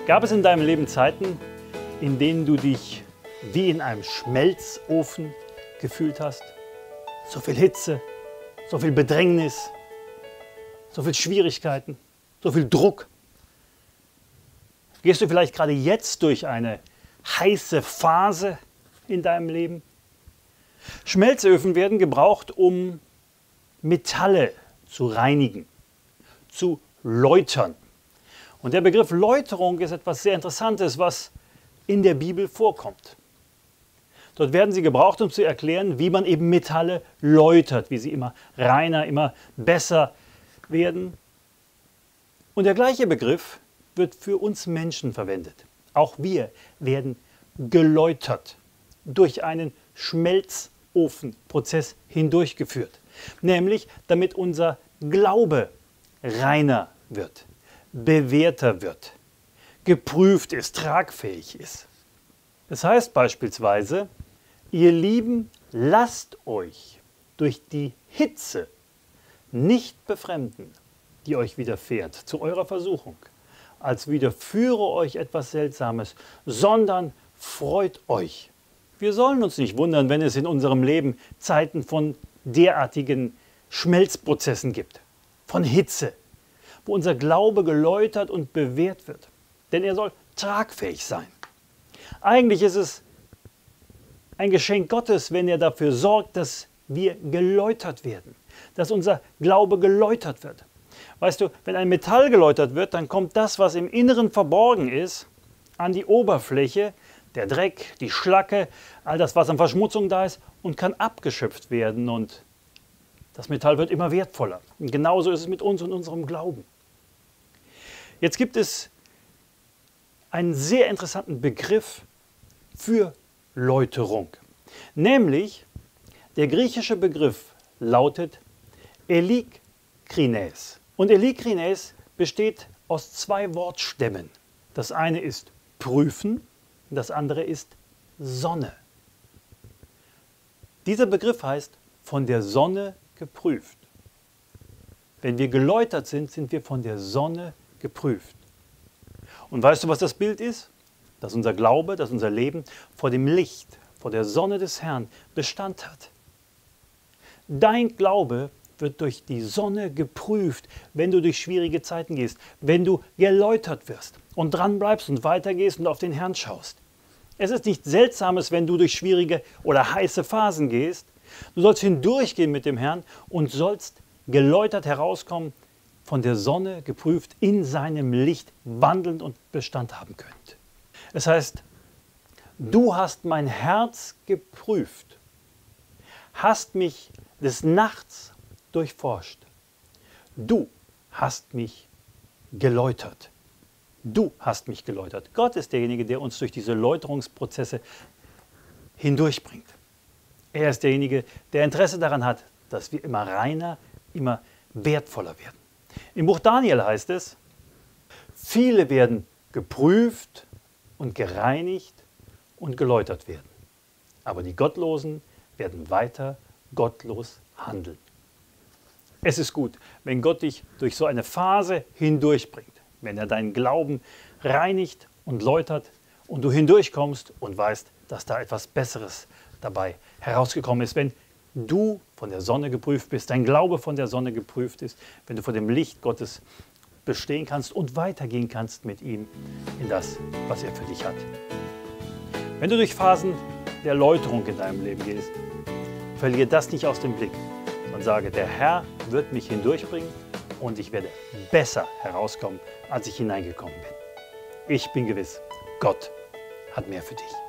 Gab es in deinem Leben Zeiten, in denen du dich wie in einem Schmelzofen gefühlt hast? So viel Hitze, so viel Bedrängnis, so viel Schwierigkeiten, so viel Druck. Gehst du vielleicht gerade jetzt durch eine heiße Phase in deinem Leben? Schmelzöfen werden gebraucht, um Metalle zu reinigen, zu läutern. Und der Begriff Läuterung ist etwas sehr Interessantes, was in der Bibel vorkommt. Dort werden sie gebraucht, um zu erklären, wie man eben Metalle läutert, wie sie immer reiner, immer besser werden. Und der gleiche Begriff wird für uns Menschen verwendet. Auch wir werden geläutert, durch einen Schmelzofenprozess hindurchgeführt. Nämlich damit unser Glaube reiner wird, bewährter wird, geprüft ist, tragfähig ist. Das heißt beispielsweise, ihr Lieben, lasst euch durch die Hitze nicht befremden, die euch widerfährt, zu eurer Versuchung, als widerführe euch etwas Seltsames, sondern freut euch. Wir sollen uns nicht wundern, wenn es in unserem Leben Zeiten von derartigen Schmelzprozessen gibt, von Hitze, wo unser Glaube geläutert und bewährt wird. Denn er soll tragfähig sein. Eigentlich ist es ein Geschenk Gottes, wenn er dafür sorgt, dass wir geläutert werden, dass unser Glaube geläutert wird. Weißt du, wenn ein Metall geläutert wird, dann kommt das, was im Inneren verborgen ist, an die Oberfläche, der Dreck, die Schlacke, all das, was an Verschmutzung da ist, und kann abgeschöpft werden. Und das Metall wird immer wertvoller. Und genauso ist es mit uns und unserem Glauben. Jetzt gibt es einen sehr interessanten Begriff für Läuterung. Nämlich, der griechische Begriff lautet Elikrines. Und Elikrines besteht aus zwei Wortstämmen. Das eine ist prüfen, das andere ist Sonne. Dieser Begriff heißt von der Sonne geprüft. Wenn wir geläutert sind, sind wir von der Sonne geprüft. Und weißt du, was das Bild ist? Dass unser Glaube, dass unser Leben vor dem Licht, vor der Sonne des Herrn Bestand hat. Dein Glaube wird durch die Sonne geprüft, wenn du durch schwierige Zeiten gehst, wenn du geläutert wirst und dran bleibst und weitergehst und auf den Herrn schaust. Es ist nichts Seltsames, wenn du durch schwierige oder heiße Phasen gehst. Du sollst hindurchgehen mit dem Herrn und sollst geläutert herauskommen, von der Sonne geprüft, in seinem Licht wandelnd und Bestand haben könnt. Es heißt, du hast mein Herz geprüft, hast mich des Nachts durchforscht. Du hast mich geläutert. Du hast mich geläutert. Gott ist derjenige, der uns durch diese Läuterungsprozesse hindurchbringt. Er ist derjenige, der Interesse daran hat, dass wir immer reiner, immer wertvoller werden. Im Buch Daniel heißt es, viele werden geprüft und gereinigt und geläutert werden. Aber die Gottlosen werden weiter gottlos handeln. Es ist gut, wenn Gott dich durch so eine Phase hindurchbringt, wenn er deinen Glauben reinigt und läutert und du hindurchkommst und weißt, dass da etwas Besseres dabei herausgekommen ist, wenn du von der Sonne geprüft bist, dein Glaube von der Sonne geprüft ist, wenn du vor dem Licht Gottes bestehen kannst und weitergehen kannst mit ihm in das, was er für dich hat. Wenn du durch Phasen der Läuterung in deinem Leben gehst, verliere das nicht aus dem Blick, sondern sage, der Herr wird mich hindurchbringen und ich werde besser herauskommen, als ich hineingekommen bin. Ich bin gewiss, Gott hat mehr für dich.